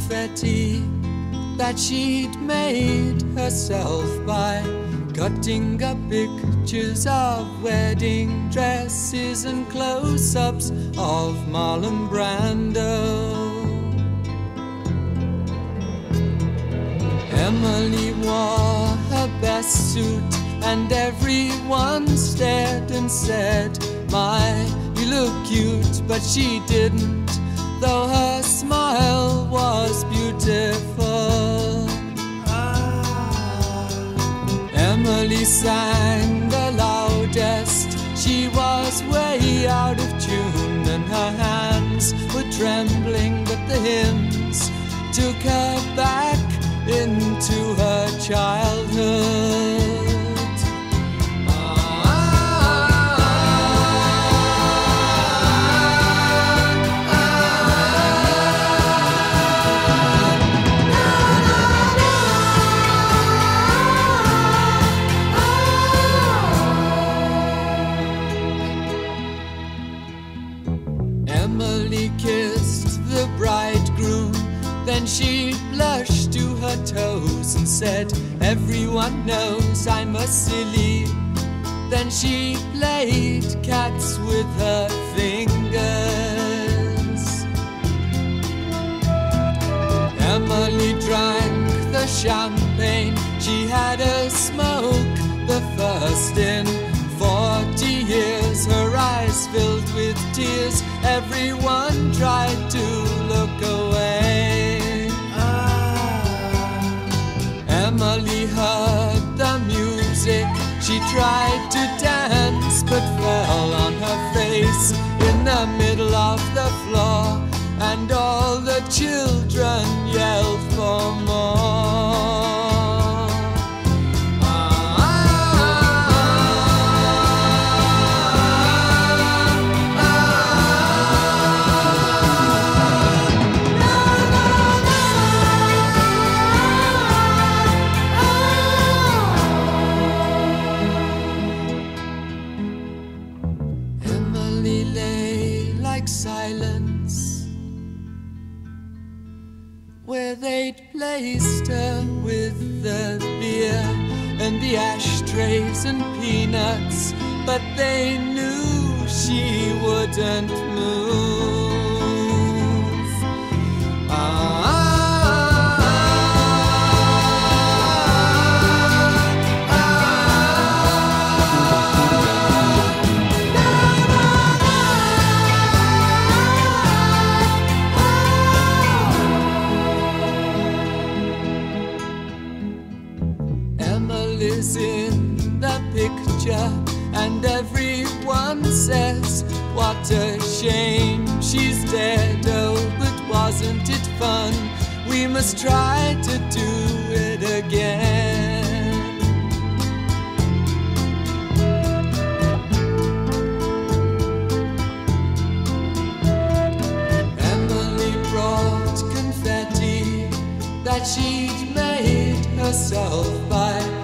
confetti that she'd made herself by cutting up pictures of wedding dresses and close-ups of Marlon Brando. Emily wore her best suit and everyone stared and said, "My, you look cute," but she didn't, though her smile was beautiful. Emily sang the loudest, she was way out of tune and her hands were trembling, but the hymns took her back into her childhood. Emily kissed the bridegroom, then she blushed to her toes and said, "Everyone knows I'm a silly." Then she played cats with her fingers. Emily drank the champagne, she had a smoke, the first in 40 years. Her eyes filled with tears, everyone tried to look away. Emily heard the music, she tried to dance but fell on her face in the middle of the floor, and all the children yelled for more. Silence, where they'd placed her with the beer and the ashtrays and peanuts, but they knew she wouldn't move. In the picture, and everyone says, "What a shame she's dead." Oh, but wasn't it fun? We must try to do it again. Emily brought confetti that she'd made herself by